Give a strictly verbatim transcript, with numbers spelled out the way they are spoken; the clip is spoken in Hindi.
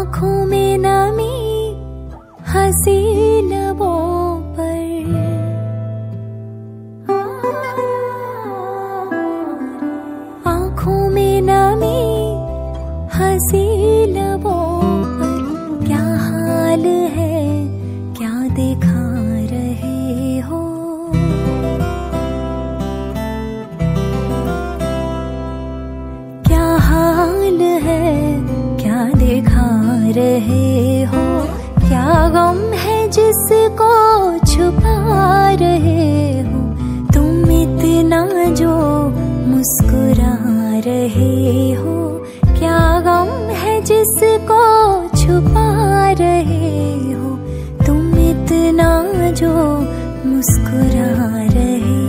आँखों में नमी हंसी लबों पर, आँखों में नमी हंसी लबों पर, क्या हाल है क्या दिखा रहे हो, क्या हाल है क्या दिखा रहे हो, क्या गम है जिसको छुपा रहे हो, तुम इतना जो मुस्कुरा रहे हो, क्या गम है जिसको छुपा रहे हो, तुम इतना जो मुस्कुरा रहे हो।